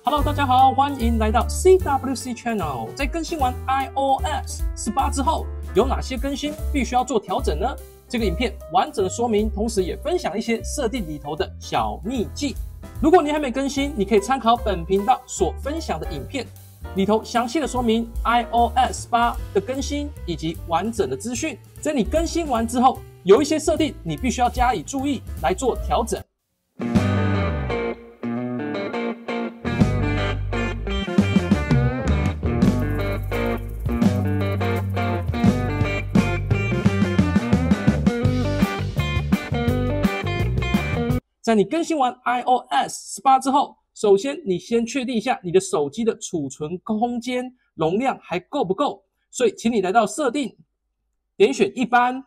Hello， 大家好，欢迎来到 CWC Channel。在更新完 iOS 18之后，有哪些更新必须要做调整呢？这个影片完整的说明，同时也分享一些设定里头的小秘技。如果你还没更新，你可以参考本频道所分享的影片，里头详细的说明 iOS 18的更新以及完整的资讯。在你更新完之后，有一些设定你必须要加以注意来做调整。在你更新完 iOS 18之后，首先你先确定一下你的手机的储存空间容量还够不够，所以请你来到设定，点选一般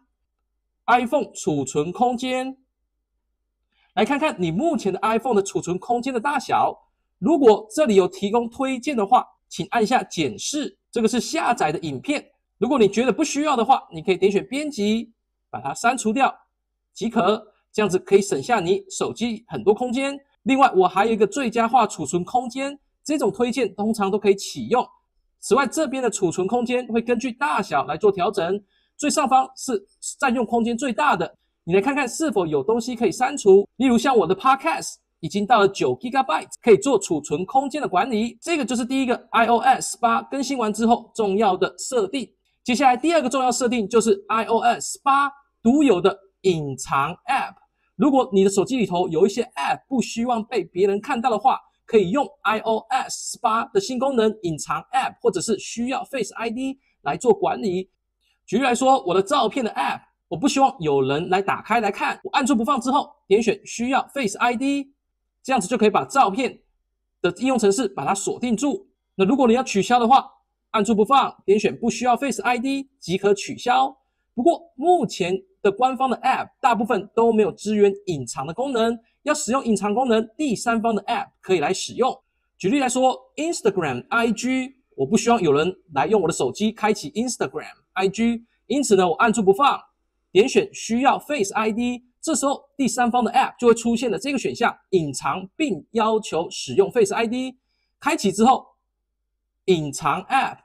iPhone 储存空间，来看看你目前的 iPhone 的储存空间的大小。如果这里有提供推荐的话，请按下检视，这个是下载的影片。如果你觉得不需要的话，你可以点选编辑，把它删除掉即可。这样子可以省下你手机很多空间。另外，我还有一个最佳化储存空间，这种推荐通常都可以启用。此外，这边的储存空间会根据大小来做调整。最上方是占用空间最大的，你来看看是否有东西可以删除。例如像我的 Podcast 已经到了9GB， 可以做储存空间的管理。这个就是第一个 iOS 18更新完之后重要的设定。接下来第二个重要设定就是 iOS 18独有的隐藏 App。如果你的手机里头有一些 App 不希望被别人看到的话，可以用 iOS 18的新功能隐藏 App， 或者是需要 Face ID 来做管理。举例来说，我的照片的 App， 我不希望有人来打开来看，我按住不放之后，点选需要 Face ID， 这样子就可以把照片的应用程式把它锁定住。那如果你要取消的话，按住不放，点选不需要 Face ID 即可取消。不过目前的官方的 App 大部分都没有支援隐藏的功能，要使用隐藏功能，第三方的 App 可以来使用。举例来说 Instagram、IG， 我不希望有人来用我的手机开启 Instagram、IG， 因此呢，我按住不放，点选需要 Face ID， 这时候第三方的 App 就会出现了这个选项，隐藏并要求使用 Face ID。开启之后，隐藏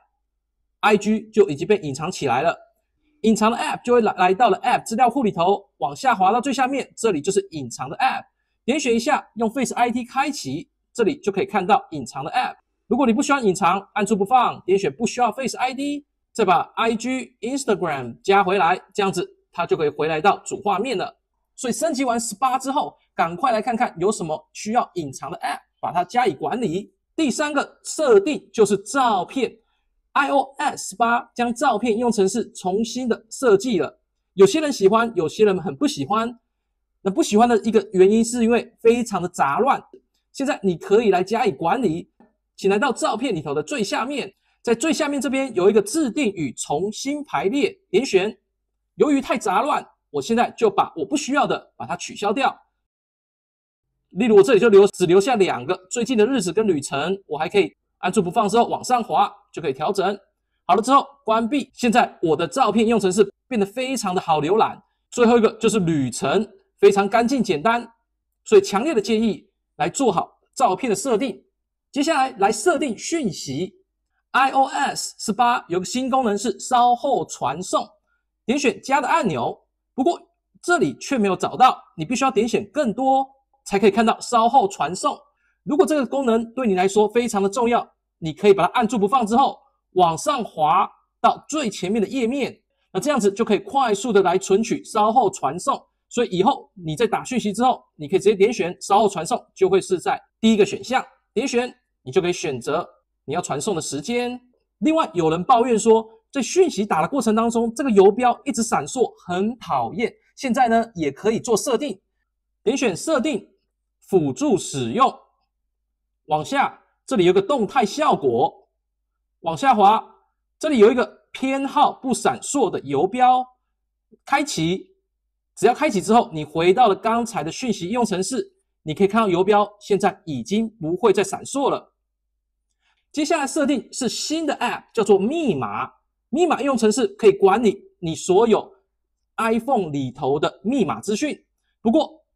App、IG 就已经被隐藏起来了。隐藏的 App 就会来到了 App 资料库里头，往下滑到最下面，这里就是隐藏的 App， 点选一下，用 Face ID 开启，这里就可以看到隐藏的 App。如果你不喜欢隐藏，按住不放，点选不需要 Face ID， 再把 IG、Instagram 加回来，这样子它就可以回来到主画面了。所以升级完18之后，赶快来看看有什么需要隐藏的 App， 把它加以管理。第三个设定就是照片。iOS 18将照片应用程式重新的设计了，有些人喜欢，有些人很不喜欢。那不喜欢的一个原因是因为非常的杂乱。现在你可以来加以管理，请来到照片里头的最下面，在最下面这边有一个制定与重新排列，点选。由于太杂乱，我现在就把我不需要的把它取消掉。例如我这里就只留下2个最近的日子跟旅程，我还可以按住不放之后往上滑就可以调整。好了之后关闭，现在我的照片应用程式变得非常的好浏览。最后一个就是旅程，非常干净简单，所以强烈的建议来做好照片的设定。接下来来设定讯息。iOS 18有个新功能是稍后传送，点选加的按钮，不过这里却没有找到，你必须要点选更多才可以看到稍后传送。如果这个功能对你来说非常的重要，你可以把它按住不放之后往上滑到最前面的页面，那这样子就可以快速的来存取稍后传送。所以以后你在打讯息之后，你可以直接点选稍后传送，就会是在第一个选项，点选你就可以选择你要传送的时间。另外有人抱怨说，在讯息打的过程当中，这个游标一直闪烁，很讨厌。现在呢也可以做设定，点选设定辅助使用，往下这里有个动态效果，往下滑，这里有一个偏好不闪烁的游标，开启。只要开启之后，你回到了刚才的讯息应用程式，你可以看到游标现在已经不会再闪烁了。接下来设定是新的 App， 叫做密码。密码应用程式可以管理你所有 iPhone 里头的密码资讯。不过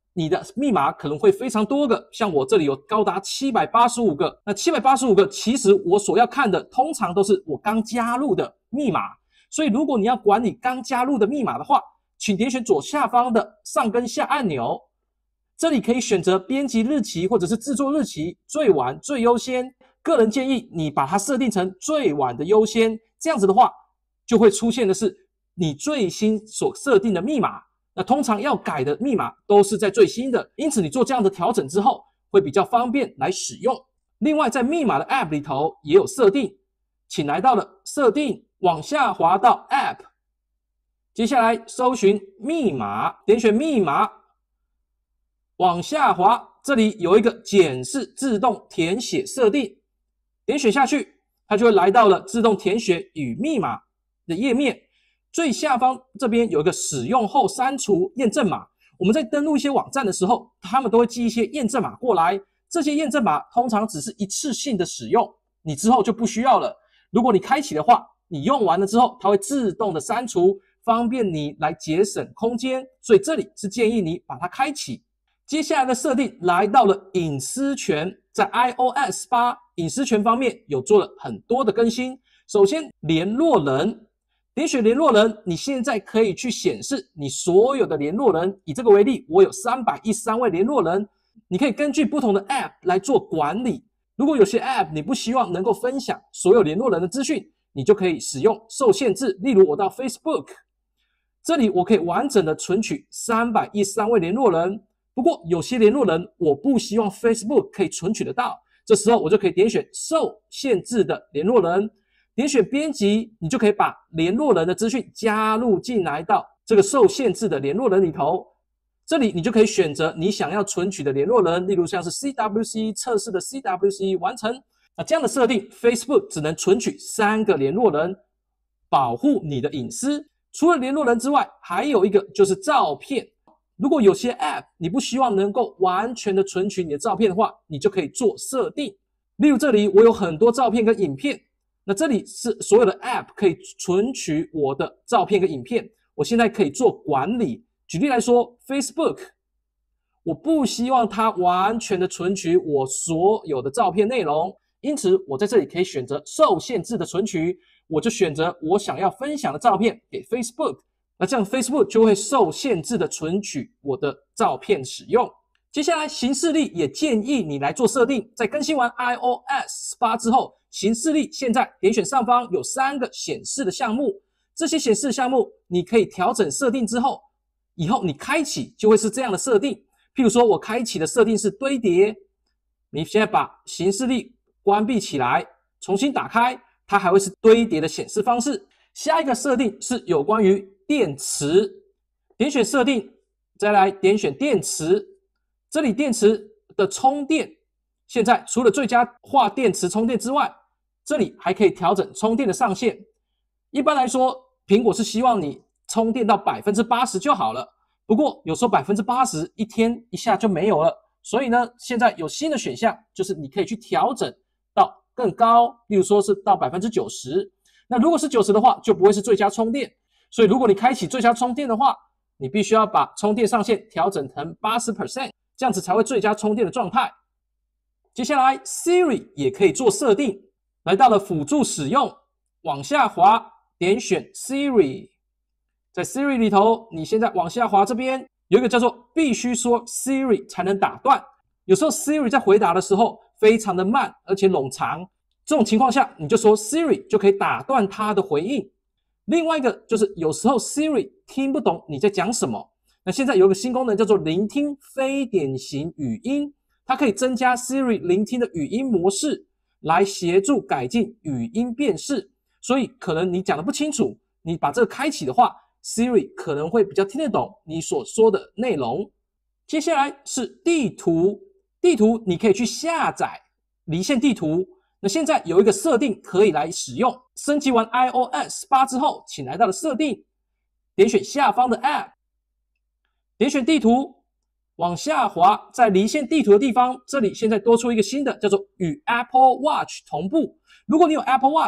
你的密码可能会非常多个，像我这里有高达785个。那785个，其实我所要看的通常都是我刚加入的密码。所以如果你要管理刚加入的密码的话，请点选左下方的上跟下按钮，这里可以选择编辑日期或者是制作日期，最晚最优先。个人建议你把它设定成最晚的优先，这样子的话就会出现的是你最新所设定的密码。那通常要改的密码都是在最新的，因此你做这样的调整之后会比较方便来使用。另外在密码的 App 里头也有设定，请来到了设定，往下滑到 App， 接下来搜寻密码，点选密码，往下滑，这里有一个检视自动填写设定，点选下去，它就会来到了自动填写与密码的页面。最下方这边有一个使用后删除验证码，我们在登录一些网站的时候，他们都会寄一些验证码过来，这些验证码通常只是一次性的使用，你之后就不需要了。如果你开启的话，你用完了之后，它会自动的删除，方便你来节省空间，所以这里是建议你把它开启。接下来的设定来到了隐私权，在 iOS 8隐私权方面有做了很多的更新。首先联络人，点选联络人，你现在可以去显示你所有的联络人。以这个为例，我有313位联络人，你可以根据不同的 App 来做管理。如果有些 App 你不希望能够分享所有联络人的资讯，你就可以使用受限制。例如我到 Facebook， 这里我可以完整的存取313位联络人。不过有些联络人我不希望 Facebook 可以存取得到，这时候我就可以点选受限制的联络人，点选编辑，你就可以把联络人的资讯加入进来到这个受限制的联络人里头。这里你就可以选择你想要存取的联络人，例如像是 CWC 测试的 CWC 完成。那这样的设定 Facebook 只能存取3个联络人，保护你的隐私。除了联络人之外，还有一个就是照片。如果有些 App 你不希望能够完全的存取你的照片的话，你就可以做设定。例如这里我有很多照片跟影片，那这里是所有的 App 可以存取我的照片跟影片，我现在可以做管理。举例来说 Facebook， 我不希望它完全的存取我所有的照片内容，因此我在这里可以选择受限制的存取，我就选择我想要分享的照片给 Facebook， 那这样 Facebook 就会受限制的存取我的照片使用。接下来行事历也建议你来做设定，在更新完 iOS 8之后，行事历现在点选上方有3个显示的项目，这些显示的项目你可以调整设定之后，以后你开启就会是这样的设定。譬如说我开启的设定是堆叠，你现在把行事历关闭起来，重新打开，它还会是堆叠的显示方式。下一个设定是有关于电池，点选设定，再来点选电池，这里电池的充电，现在除了最佳化电池充电之外，这里还可以调整充电的上限。一般来说，苹果是希望你充电到 80% 就好了，不过有时候 80% 一天一下就没有了，所以呢，现在有新的选项，就是你可以去调整到更高，例如说是到 90%。那如果是90的话，就不会是最佳充电。所以如果你开启最佳充电的话，你必须要把充电上限调整成 80%， 这样子才会最佳充电的状态。接下来 Siri 也可以做设定，来到了辅助使用，往下滑，点选 Siri。在 Siri 里头，你现在往下滑这边有一个叫做必须说 Siri 才能打断。有时候 Siri 在回答的时候非常的慢，而且冗长，这种情况下你就说 Siri 就可以打断它的回应。另外一个就是有时候 Siri 听不懂你在讲什么，那现在有一个新功能叫做聆听非典型语音，它可以增加 Siri 聆听的语音模式，来协助改进语音辨识。所以可能你讲的不清楚，你把这个开启的话， Siri 可能会比较听得懂你所说的内容。接下来是地图，地图你可以去下载离线地图。那现在有一个设定可以来使用，升级完 iOS 8之后，请来到了设定，点选下方的 App， 点选地图，往下滑，在离线地图的地方，这里现在多出一个新的，叫做与 Apple Watch 同步。如果你有 Apple Watch，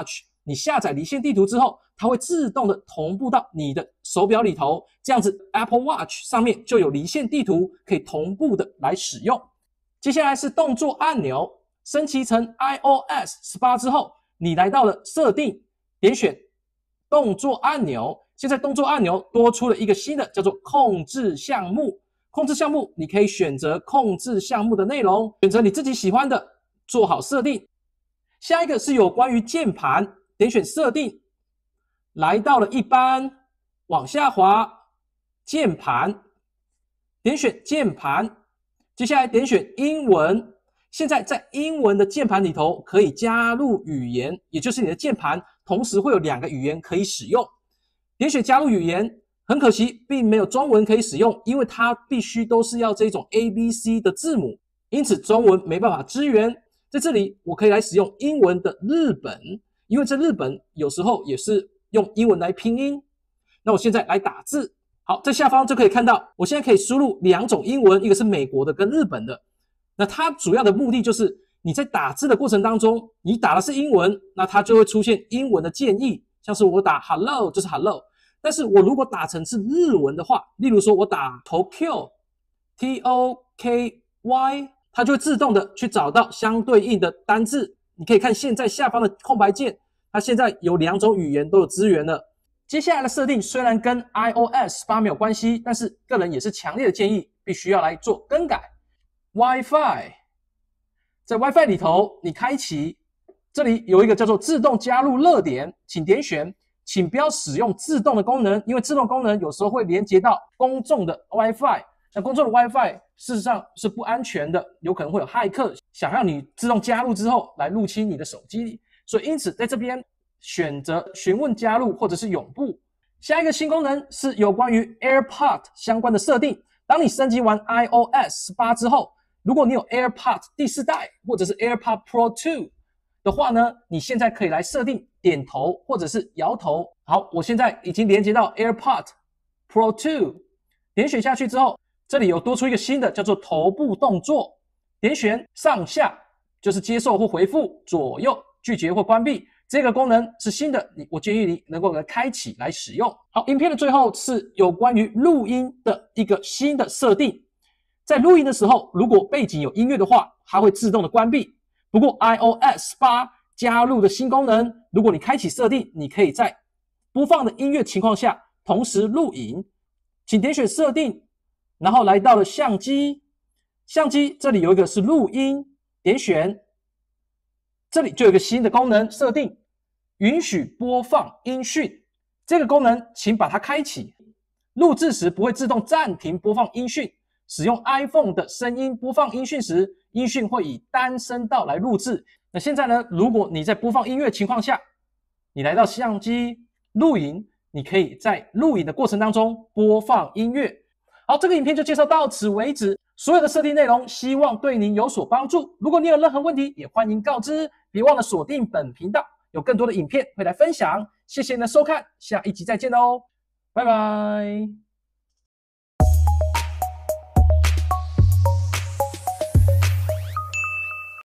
你下载离线地图之后，它会自动的同步到你的手表里头，这样子 Apple Watch 上面就有离线地图可以同步的来使用。接下来是动作按钮，升级成 iOS 18之后，你来到了设定，点选动作按钮。现在动作按钮多出了一个新的，叫做控制项目。控制项目你可以选择控制项目的内容，选择你自己喜欢的，做好设定。下一个是有关于键盘，点选设定，来到了一般，往下滑，键盘，点选键盘，接下来点选英文。现在在英文的键盘里头可以加入语言，也就是你的键盘同时会有2个语言可以使用。点选加入语言，很可惜并没有中文可以使用，因为它必须都是要这种 ABC 的字母，因此中文没办法支援。在这里我可以来使用英文的日本，因为这日本有时候也是用英文来拼音。那我现在来打字，好，在下方就可以看到，我现在可以输入2种英文，一个是美国的跟日本的。那它主要的目的就是你在打字的过程当中，你打的是英文，那它就会出现英文的建议，像是我打 hello 就是 hello， 但是我如果打成是日文的话，例如说我打 Tokyo TOKY， 它就会自动的去找到相对应的单字。你可以看现在下方的空白键，它现在有2种语言都有支援了。接下来的设定虽然跟 iOS 18没有关系，但是个人也是强烈的建议必须要来做更改。WiFi， 在 WiFi 里头你开启，这里有一个叫做自动加入热点，请点选，请不要使用自动的功能，因为自动功能有时候会连接到公众的 WiFi， 那公众的 WiFi 事实上是不安全的，有可能会有骇客想让你自动加入之后来入侵你的手机，所以因此在这边选择询问加入或者是永不。下一个新功能是有关于 AirPod 相关的设定，当你升级完 iOS 18之后，如果你有 AirPod 第4代或者是 AirPod Pro 2的话呢，你现在可以来设定点头或者是摇头。好，我现在已经连接到 AirPod Pro 2， 点选下去之后，这里有多出一个新的叫做头部动作，点选上下就是接受或回复，左右拒绝或关闭。这个功能是新的，我建议你能够来开启来使用。好，影片的最后是有关于录音的一个新的设定。在录音的时候，如果背景有音乐的话，它会自动的关闭。不过 iOS 18加入的新功能，如果你开启设定，你可以在播放的音乐情况下同时录影。请点选设定，然后来到了相机，相机这里有一个是录音，点选，这里就有一个新的功能设定，允许播放音讯。这个功能请把它开启，录制时不会自动暂停播放音讯。使用 iPhone 的声音播放音讯时，音讯会以单声道来录制。那现在呢，如果你在播放音乐情况下，你来到相机录影，你可以在录影的过程当中播放音乐。好，这个影片就介绍到此为止。所有的设定内容希望对您有所帮助。如果你有任何问题，也欢迎告知。别忘了锁定本频道，有更多的影片会来分享。谢谢您的收看，下一集再见喽，拜拜。